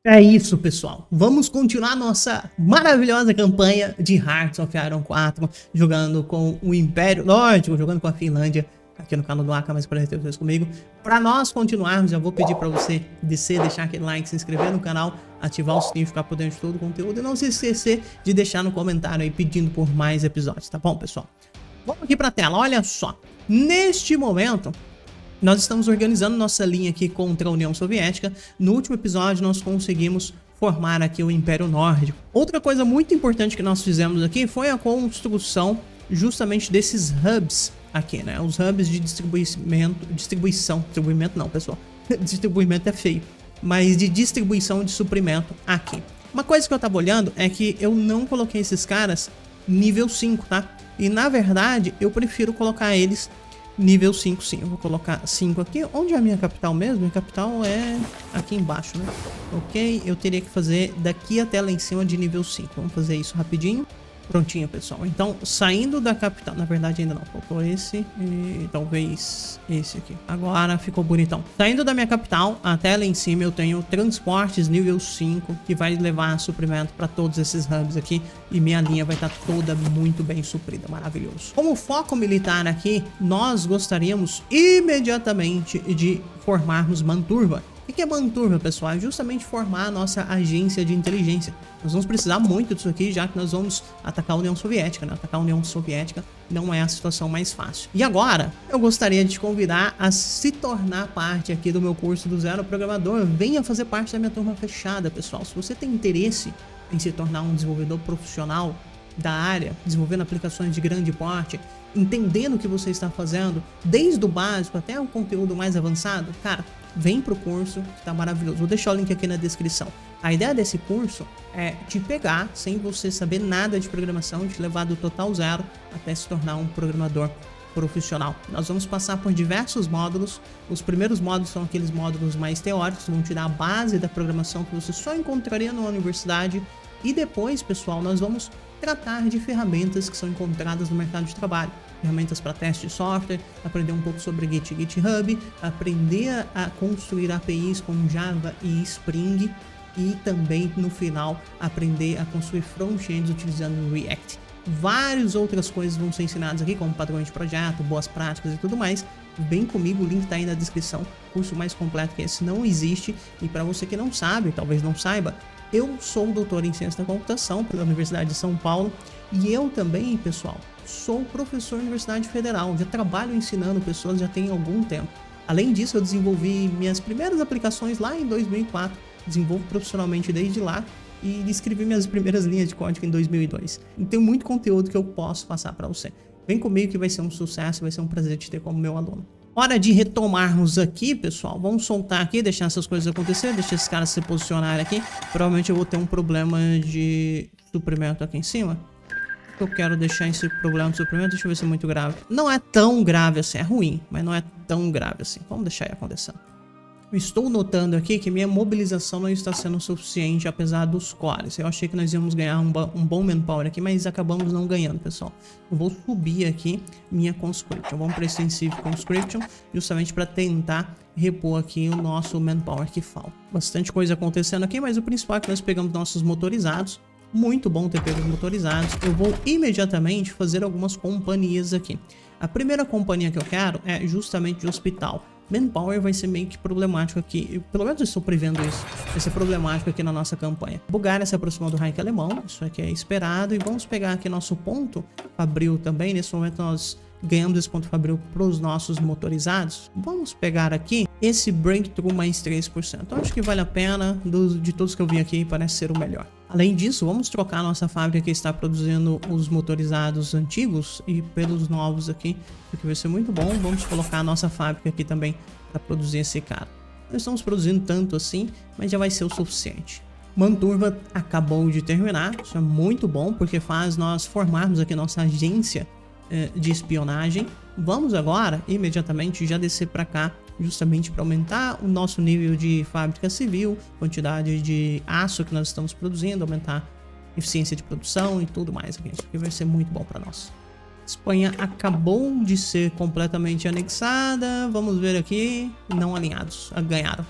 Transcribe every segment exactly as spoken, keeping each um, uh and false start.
É isso, pessoal. Vamos continuar nossa maravilhosa campanha de Hearts of Iron quatro, jogando com o Império Nórdico, jogando com a Finlândia, aqui no canal do Aka, mas para ter vocês comigo. Para nós continuarmos, já vou pedir para você descer, deixar aquele like, se inscrever no canal, ativar o sininho, ficar por dentro de todo o conteúdo e não se esquecer de deixar no comentário aí pedindo por mais episódios, tá bom, pessoal? Vamos aqui para a tela, olha só. Neste momento, nós estamos organizando nossa linha aqui contra a União Soviética. No último episódio nós conseguimos formar aqui o Império Nórdico. Outra coisa muito importante que nós fizemos aqui foi a construção justamente desses hubs aqui, né? Os hubs de distribuimento, distribuição, distribuimento não, pessoal. Distribuimento é feio, mas de distribuição de suprimento aqui. Uma coisa que eu tava olhando é que eu não coloquei esses caras nível cinco, tá? E na verdade eu prefiro colocar eles nível cinco, sim. Eu vou colocar cinco aqui. Onde é a minha capital mesmo? Minha capital é aqui embaixo, né? Ok, eu teria que fazer daqui até lá em cima de nível cinco. Vamos fazer isso rapidinho. Prontinho, pessoal. Então, saindo da capital... Na verdade, ainda não. Faltou esse e talvez esse aqui. Agora ficou bonitão. Saindo da minha capital, até lá em cima eu tenho transportes nível cinco, que vai levar suprimento para todos esses hubs aqui. E minha linha vai estar toda muito bem suprida. Maravilhoso. Como foco militar aqui, nós gostaríamos imediatamente de formarmos Manturva. O que é Manturva, pessoal? É justamente formar a nossa agência de inteligência. Nós vamos precisar muito disso aqui, já que nós vamos atacar a União Soviética, né? Atacar a União Soviética não é a situação mais fácil. E agora, eu gostaria de te convidar a se tornar parte aqui do meu curso do Zero Programador. Venha fazer parte da minha turma fechada, pessoal. Se você tem interesse em se tornar um desenvolvedor profissional da área, desenvolvendo aplicações de grande porte, entendendo o que você está fazendo, desde o básico até o conteúdo mais avançado, cara, vem pro curso, que tá maravilhoso. Vou deixar o link aqui na descrição. A ideia desse curso é te pegar sem você saber nada de programação, te levar do total zero até se tornar um programador profissional. Nós vamos passar por diversos módulos. Os primeiros módulos são aqueles módulos mais teóricos, vão te dar a base da programação que você só encontraria numa universidade. E depois, pessoal, nós vamos tratar de ferramentas que são encontradas no mercado de trabalho. Ferramentas para teste de software, aprender um pouco sobre Git e GitHub, aprender a construir A P Is com Java e Spring e também, no final, aprender a construir front-ends utilizando React. Várias outras coisas vão ser ensinadas aqui, como padrões de projeto, boas práticas e tudo mais. Vem comigo, o link tá aí na descrição. O curso mais completo que esse não existe. E para você que não sabe, talvez não saiba, eu sou doutor em ciência da computação pela Universidade de São Paulo e eu também, pessoal, sou professor na Universidade Federal. Já trabalho ensinando pessoas já tem algum tempo. Além disso, eu desenvolvi minhas primeiras aplicações lá em dois mil e quatro. Desenvolvo profissionalmente desde lá e escrevi minhas primeiras linhas de código em dois mil e dois. E tem muito conteúdo que eu posso passar para você. Vem comigo que vai ser um sucesso, vai ser um prazer te ter como meu aluno. Hora de retomarmos aqui, pessoal. Vamos soltar aqui, deixar essas coisas acontecer, deixar esses caras se posicionarem aqui. Provavelmente eu vou ter um problema de suprimento aqui em cima. Eu quero deixar esse problema de suprimento, deixa eu ver se é muito grave. Não é tão grave assim, é ruim, mas não é tão grave assim. Vamos deixar aí acontecendo. Estou notando aqui que minha mobilização não está sendo suficiente, apesar dos cores. Eu achei que nós íamos ganhar um, um bom manpower aqui, mas acabamos não ganhando, pessoal. Eu vou subir aqui minha conscription. Vamos para Extensive Conscription, justamente para tentar repor aqui o nosso manpower que falta. Bastante coisa acontecendo aqui, mas o principal é que nós pegamos nossos motorizados. Muito bom ter pego os motorizados. Eu vou imediatamente fazer algumas companhias aqui. A primeira companhia que eu quero é justamente de hospital. Manpower vai ser meio que problemático aqui. Eu, pelo menos eu estou prevendo isso. Vai ser problemático aqui na nossa campanha. Bulgária se aproximou do Reich alemão. Isso aqui é esperado. E vamos pegar aqui nosso ponto fabril também. Nesse momento nós ganhamos esse ponto fabril para os nossos motorizados. Vamos pegar aqui esse breakthrough mais três por cento. Eu acho que vale a pena. Do, de todos que eu vi aqui, parece ser o melhor. Além disso, vamos trocar a nossa fábrica que está produzindo os motorizados antigos e pelos novos aqui, porque vai ser muito bom. Vamos colocar a nossa fábrica aqui também para produzir esse cara. Não estamos produzindo tanto assim, mas já vai ser o suficiente. Manturva acabou de terminar, isso é muito bom, porque faz nós formarmos aqui nossa agência eh, de espionagem. Vamos agora, imediatamente, já descer para cá, justamente para aumentar o nosso nível de fábrica civil, quantidade de aço que nós estamos produzindo, aumentar a eficiência de produção e tudo mais. Isso aqui vai ser muito bom para nós. Espanha acabou de ser completamente anexada. Vamos ver aqui. Não alinhados. Ganharam.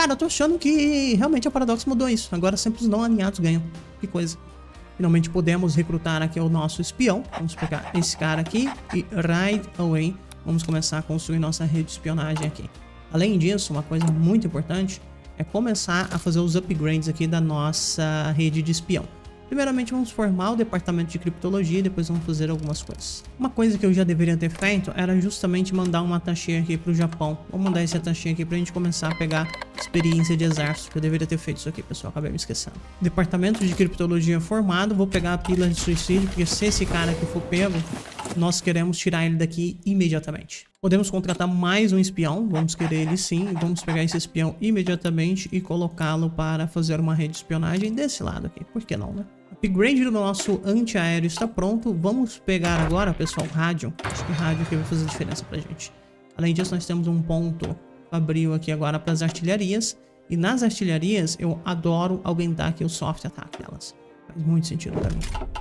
Cara, eu tô achando que realmente a Paradox mudou isso. Agora sempre os não alinhados ganham. Que coisa. Finalmente podemos recrutar aqui o nosso espião. Vamos pegar esse cara aqui e right away vamos começar a construir nossa rede de espionagem aqui. Além disso, uma coisa muito importante é começar a fazer os upgrades aqui da nossa rede de espião. Primeiramente vamos formar o departamento de criptologia e depois vamos fazer algumas coisas. Uma coisa que eu já deveria ter feito era justamente mandar um attaché aqui pro Japão. Vou mandar esse attaché aqui pra gente começar a pegar experiência de exército, que eu deveria ter feito isso aqui, pessoal, acabei me esquecendo. Departamento de criptologia formado, vou pegar a pílula de suicídio, porque se esse cara aqui for pego, nós queremos tirar ele daqui imediatamente. Podemos contratar mais um espião, vamos querer ele sim, vamos pegar esse espião imediatamente e colocá-lo para fazer uma rede de espionagem desse lado aqui, por que não, né? Upgrade do nosso antiaéreo está pronto. Vamos pegar agora, pessoal, rádio. Acho que rádio aqui vai fazer diferença pra gente. Além disso, nós temos um ponto fabril aqui agora para as artilharias. E nas artilharias, eu adoro aumentar aqui o soft attack delas. Faz muito sentido pra mim.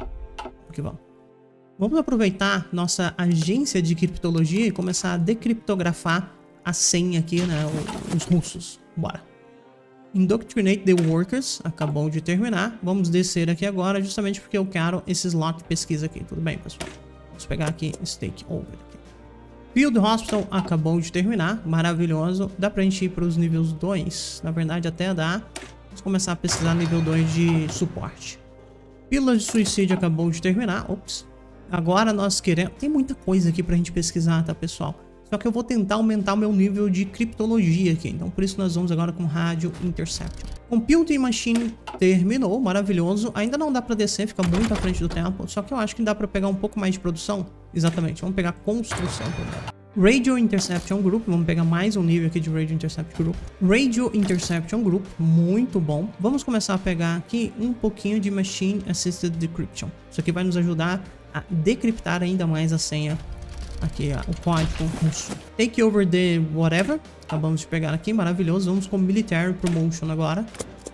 Aqui vamos. Vamos aproveitar nossa agência de criptologia e começar a decriptografar a senha aqui, né? Os russos. Bora. Indoctrinate the Workers, acabou de terminar. Vamos descer aqui agora, justamente porque eu quero esse slot de pesquisa aqui. Tudo bem, pessoal? Vamos pegar aqui Stake Over aqui. Field Hospital acabou de terminar, maravilhoso. Dá pra gente ir para os níveis dois, na verdade até dá. Vamos começar a pesquisar nível dois de suporte. Pílula de suicídio acabou de terminar. Ops. Agora nós queremos... Tem muita coisa aqui pra gente pesquisar, tá, pessoal? Só que eu vou tentar aumentar o meu nível de criptologia aqui. Então por isso nós vamos agora com Radio Interception. Computing Machine terminou, maravilhoso. Ainda não dá pra descer, fica muito à frente do tempo. Só que eu acho que dá pra pegar um pouco mais de produção. Exatamente, vamos pegar construção primeiro. Radio Interception Group, vamos pegar mais um nível aqui de Radio Interception Group. Radio Interception Group, muito bom. Vamos começar a pegar aqui um pouquinho de Machine Assisted Decryption. Isso aqui vai nos ajudar a decriptar ainda mais a senha. Aqui, ó, o código russo. Take over the whatever. Acabamos de pegar aqui, maravilhoso. Vamos com Military Promotion agora.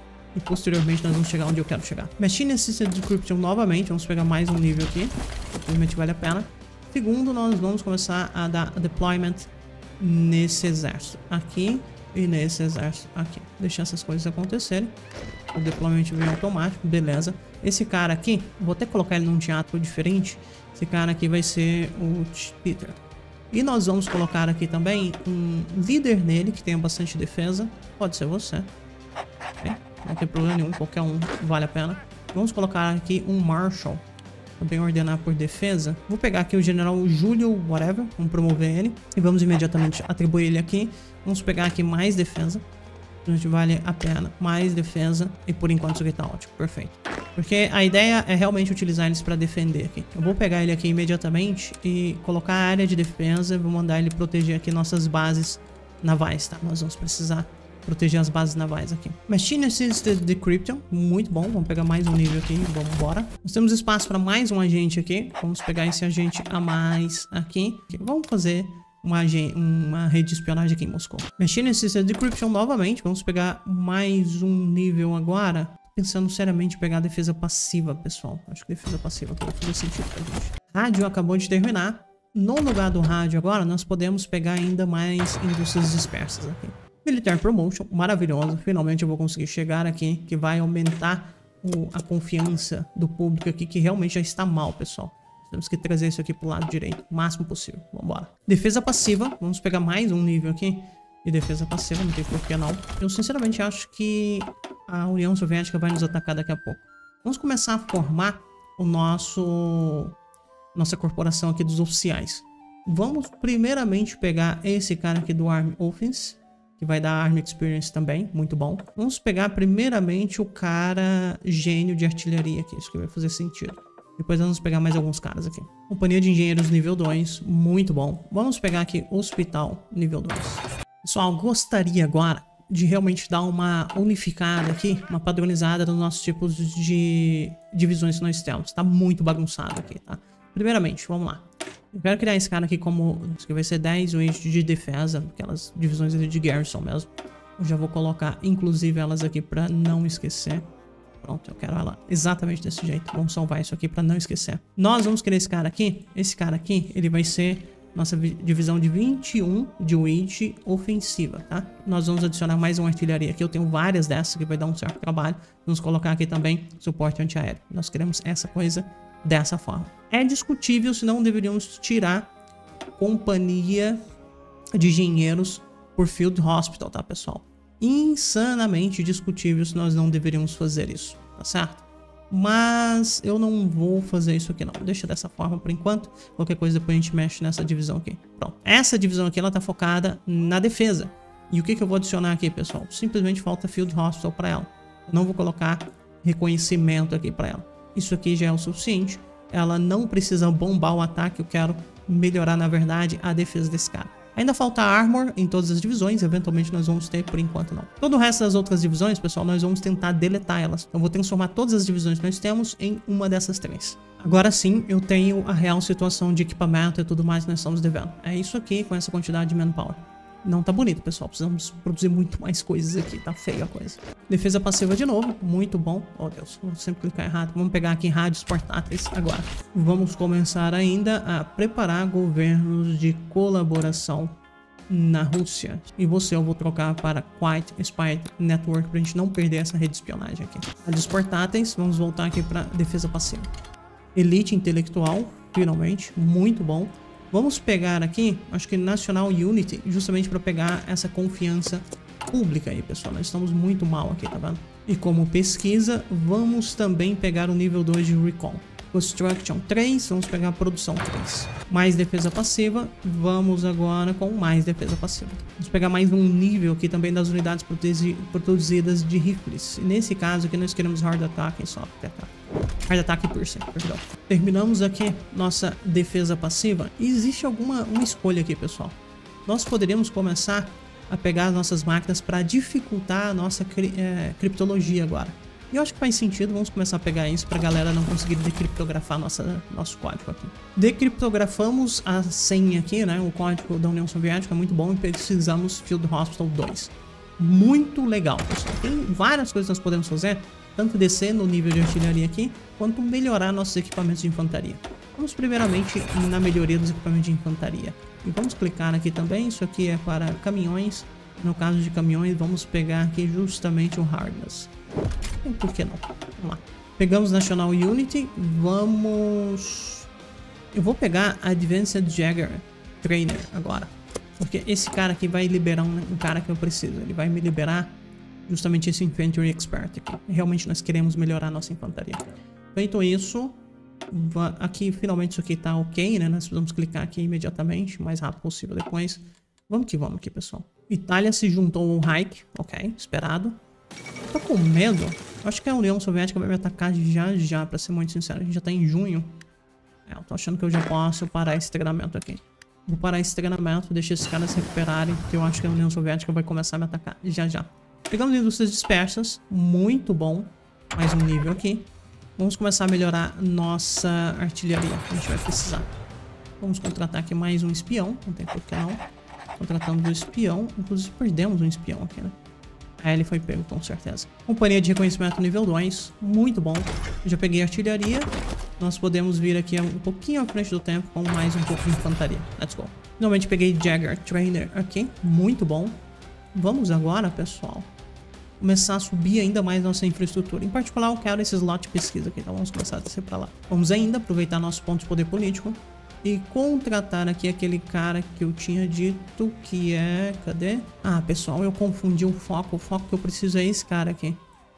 E posteriormente nós vamos chegar onde eu quero chegar. Machine Assisted Decryption novamente. Vamos pegar mais um nível aqui. Simplesmente vale a pena. Segundo, nós vamos começar a dar deployment nesse exército aqui e nesse exército aqui. Deixar essas coisas acontecerem. O deployment vem automático, beleza. Esse cara aqui, vou até colocar ele num teatro diferente. Esse cara aqui vai ser o Peter. E nós vamos colocar aqui também um líder nele que tenha bastante defesa. Pode ser você. Okay? Não tem problema nenhum, qualquer um vale a pena. Vamos colocar aqui um Marshal. Também ordenar por defesa. Vou pegar aqui o General Julio Whatever. Vamos promover ele. E vamos imediatamente atribuir ele aqui. Vamos pegar aqui mais defesa. A gente vale a pena. Mais defesa. E por enquanto isso aqui tá ótimo. Perfeito. Porque a ideia é realmente utilizar eles para defender aqui. Eu vou pegar ele aqui imediatamente e colocar a área de defesa. Vou mandar ele proteger aqui nossas bases navais, tá? Nós vamos precisar proteger as bases navais aqui. Machine Assisted Decryption, muito bom. Vamos pegar mais um nível aqui, vamos embora. Nós temos espaço para mais um agente aqui. Vamos pegar esse agente a mais aqui. Vamos fazer uma, uma rede de espionagem aqui em Moscou. Machine Assisted Decryption novamente. Vamos pegar mais um nível agora. Pensando seriamente em pegar a defesa passiva, pessoal. Acho que defesa passiva vai fazer sentido pra gente. Rádio acabou de terminar. No lugar do rádio agora, nós podemos pegar ainda mais indústrias dispersas aqui. Military Promotion, maravilhoso. Finalmente eu vou conseguir chegar aqui, que vai aumentar o, a confiança do público aqui, que realmente já está mal, pessoal. Temos que trazer isso aqui pro lado direito, o máximo possível. Vamos embora. Defesa passiva, vamos pegar mais um nível aqui de defesa passiva, não tem por que não. Eu sinceramente acho que a União Soviética vai nos atacar daqui a pouco. Vamos começar a formar o nosso nossa corporação aqui dos oficiais. Vamos primeiramente pegar esse cara aqui do Army Offense, que vai dar Army Experience também, muito bom. Vamos pegar primeiramente o cara gênio de artilharia aqui, isso que vai fazer sentido. Depois vamos pegar mais alguns caras aqui. Companhia de Engenheiros nível dois, muito bom. Vamos pegar aqui Hospital nível dois. Pessoal, gostaria agora de realmente dar uma unificada aqui, uma padronizada nos nossos tipos de divisões que nós temos. Tá muito bagunçado aqui, tá? Primeiramente, vamos lá. Eu quero criar esse cara aqui como... Isso aqui vai ser dez o eixo de defesa, aquelas divisões de garrison mesmo. Eu já vou colocar, inclusive, elas aqui pra não esquecer. Pronto, eu quero ela exatamente desse jeito. Vamos salvar isso aqui pra não esquecer. Nós vamos querer esse cara aqui. Esse cara aqui, ele vai ser nossa divisão de vinte e um de Wage ofensiva, tá? Nós vamos adicionar mais uma artilharia aqui. Eu tenho várias dessas que vai dar um certo trabalho. Vamos colocar aqui também suporte antiaéreo. Nós queremos essa coisa dessa forma. É discutível se não deveríamos tirar companhia de engenheiros por Field Hospital, tá, pessoal? Insanamente discutível se nós não deveríamos fazer isso, tá certo? Mas eu não vou fazer isso aqui não, deixa dessa forma por enquanto. Qualquer coisa depois a gente mexe nessa divisão aqui. Pronto, essa divisão aqui ela tá focada na defesa. E o que que eu vou adicionar aqui, pessoal? Simplesmente falta Field Hospital para ela. Eu não vou colocar reconhecimento aqui para ela. Isso aqui já é o suficiente. Ela não precisa bombar o ataque, eu quero melhorar na verdade a defesa desse cara. Ainda falta Armor em todas as divisões, eventualmente nós vamos ter, por enquanto não. Todo o resto das outras divisões, pessoal, nós vamos tentar deletar elas. Então eu vou transformar todas as divisões que nós temos em uma dessas três. Agora sim, eu tenho a real situação de equipamento e tudo mais que nós estamos devendo. É isso aqui com essa quantidade de manpower. Não tá bonito, pessoal. Precisamos produzir muito mais coisas aqui. Tá feia a coisa. Defesa passiva de novo. Muito bom. Oh, Deus. Vou sempre clicar errado. Vamos pegar aqui rádios portáteis agora. Vamos começar ainda a preparar governos de colaboração na Rússia. E você eu vou trocar para Quiet Spy Network pra gente não perder essa rede de espionagem aqui. Rádios portáteis. Vamos voltar aqui para defesa passiva. Elite intelectual. Finalmente. Muito bom. Vamos pegar aqui, acho que National Unity, justamente para pegar essa confiança pública aí, pessoal. Nós estamos muito mal aqui, tá vendo? E como pesquisa, vamos também pegar o nível dois de Recon. Construction três, vamos pegar produção três. Mais defesa passiva, vamos agora com mais defesa passiva. Vamos pegar mais um nível aqui também das unidades produzidas de rifles. E nesse caso aqui nós queremos Hard Attack e Soft Attack. Hard Attack Piercing, perdão. Terminamos aqui nossa defesa passiva. E existe alguma uma escolha aqui, pessoal. Nós poderíamos começar a pegar as nossas máquinas para dificultar a nossa cri é, criptologia agora. E eu acho que faz sentido, vamos começar a pegar isso pra galera não conseguir decriptografar nossa, nosso código aqui. Decriptografamos a senha aqui, né? O código da União Soviética é muito bom e precisamos Field Hospital dois. Muito legal, pessoal. Tem várias coisas que nós podemos fazer, tanto descer no nível de artilharia aqui, quanto melhorar nossos equipamentos de infantaria. Vamos primeiramente na melhoria dos equipamentos de infantaria. E vamos clicar aqui também, isso aqui é para caminhões. No caso de caminhões, vamos pegar aqui justamente o Hardness. E por que não? Vamos lá. Pegamos National Unity. Vamos... Eu vou pegar Advanced Jagger Trainer agora. Porque esse cara aqui vai liberar um, um cara que eu preciso. Ele vai me liberar justamente esse Infantry Expert aqui. Realmente nós queremos melhorar a nossa infantaria. Feito isso... Aqui finalmente isso aqui tá ok, né? Nós vamos clicar aqui imediatamente. O mais rápido possível depois. Vamos que vamos aqui, pessoal. Itália se juntou ao Reich. Ok, esperado. Tô com medo. Acho que a União Soviética vai me atacar já já, pra ser muito sincero. A gente já tá em junho. É, eu tô achando que eu já posso parar esse treinamento aqui. Vou parar esse treinamento, deixar esses caras se recuperarem, porque eu acho que a União Soviética vai começar a me atacar já já. Pegamos indústrias dispersas. Muito bom. Mais um nível aqui. Vamos começar a melhorar nossa artilharia. A gente vai precisar. Vamos contratar aqui mais um espião. Não tem por que não. Contratamos um espião. Inclusive perdemos um espião aqui, né? É, ele foi pego, com certeza. Companhia de reconhecimento nível dois. Muito bom. Eu já peguei artilharia. Nós podemos vir aqui um pouquinho à frente do tempo com mais um pouco de infantaria. Let's go. Finalmente peguei Jagger Trainer aqui. Muito bom. Vamos agora, pessoal, começar a subir ainda mais nossa infraestrutura. Em particular, eu quero esse slot de pesquisa aqui. Então vamos começar a descer pra lá. Vamos ainda aproveitar nossos pontos de poder político e contratar aqui aquele cara que eu tinha dito que é... Cadê? Ah, pessoal, eu confundi o foco. O foco que eu preciso é esse cara aqui.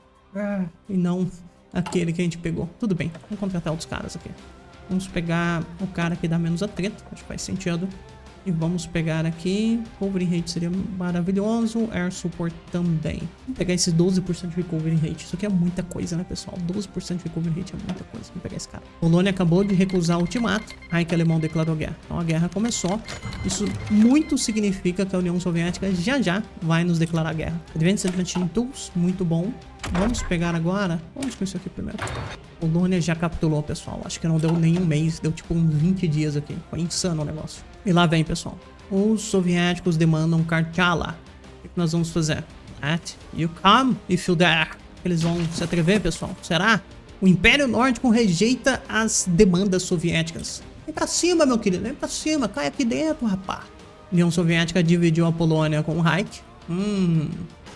Ah, e não aquele que a gente pegou. Tudo bem, vamos contratar outros caras aqui. Vamos pegar o cara que dá menos atrito. Acho que faz sentido. E vamos pegar aqui, Recovery Rate seria maravilhoso, Air Support também. Vamos pegar esses doze por cento de Recovery Rate, isso aqui é muita coisa, né, pessoal? doze por cento de Recovery Rate é muita coisa, vamos pegar esse cara. Polônia acabou de recusar o ultimato, Reich alemão declarou guerra. Então a guerra começou, isso muito significa que a União Soviética já já vai nos declarar guerra. Advanced Machine Tools, muito bom. Vamos pegar agora, vamos com isso aqui primeiro. Polônia já capturou, pessoal, acho que não deu nem um mês, deu tipo uns vinte dias aqui, foi insano o negócio. E lá vem, pessoal. Os soviéticos demandam Kartchala. O que nós vamos fazer? Let you come if you dare. Eles vão se atrever, pessoal? Será? O Império Nórdico rejeita as demandas soviéticas. pra cima, meu querido, vem pra cima, cai aqui dentro, rapaz. União Soviética dividiu a Polônia com o Reich. Hum...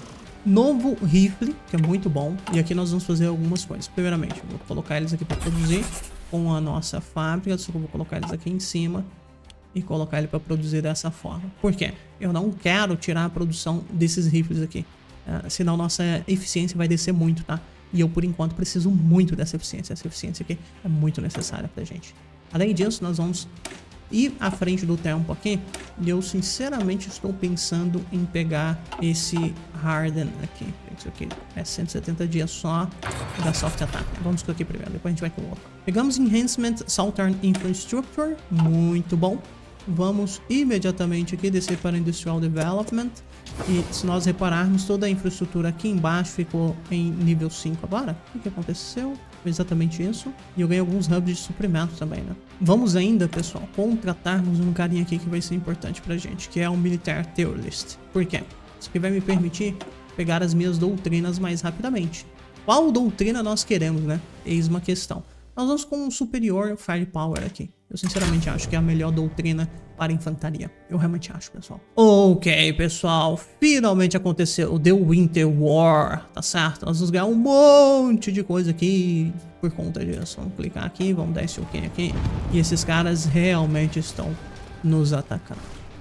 Novo rifle, que é muito bom. E aqui nós vamos fazer algumas coisas. Primeiramente, eu vou colocar eles aqui para produzir com a nossa fábrica. Só que eu vou colocar eles aqui em cima e colocar ele para produzir dessa forma. Por quê? Eu não quero tirar a produção desses rifles aqui. Uh, senão nossa eficiência vai descer muito, tá? E eu, por enquanto, preciso muito dessa eficiência. Essa eficiência aqui é muito necessária pra gente. Além disso, nós vamos ir à frente do tempo aqui. E eu, sinceramente, estou pensando em pegar esse Harden aqui. Isso aqui é cento e setenta dias só da Soft Attack. Vamos com aqui primeiro, depois a gente vai com o outro. Pegamos Enhancement Southern Infrastructure. Muito bom. Vamos imediatamente aqui descer para Industrial Development. E se nós repararmos, toda a infraestrutura aqui embaixo ficou em nível cinco agora. O que aconteceu? Foi exatamente isso. E eu ganhei alguns hubs de suprimento também, né? Vamos ainda, pessoal, contratarmos um carinha aqui que vai ser importante pra gente, que é o Military Theorist. Por quê? Isso aqui vai me permitir pegar as minhas doutrinas mais rapidamente. Qual doutrina nós queremos, né? Eis uma questão. Nós vamos com um superior Firepower aqui. Eu sinceramente acho que é a melhor doutrina para infantaria. Eu realmente acho, pessoal. Ok, pessoal. Finalmente aconteceu o The Winter War. Tá certo? Nós vamos ganhar um monte de coisa aqui por conta disso. Vamos clicar aqui, vamos dar esse ok aqui. E esses caras realmente estão nos atacando.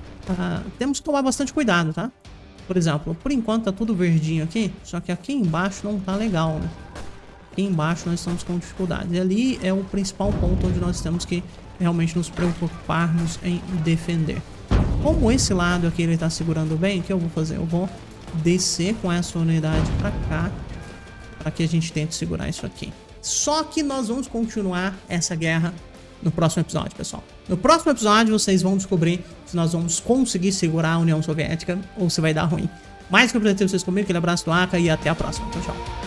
Ah, temos que tomar bastante cuidado, tá? Por exemplo, por enquanto tá tudo verdinho aqui. Só que aqui embaixo não tá legal, né? Aqui embaixo nós estamos com dificuldades. E ali é o principal ponto onde nós temos que realmente nos preocuparmos em defender. Como esse lado aqui ele está segurando bem, o que eu vou fazer? Eu vou descer com essa unidade para cá, para que a gente tente segurar isso aqui. Só que nós vamos continuar essa guerra no próximo episódio, pessoal. No próximo episódio vocês vão descobrir se nós vamos conseguir segurar a União Soviética ou se vai dar ruim. Mais que eu apresentei vocês comigo, aquele abraço do Aka e até a próxima. Tchau, tchau.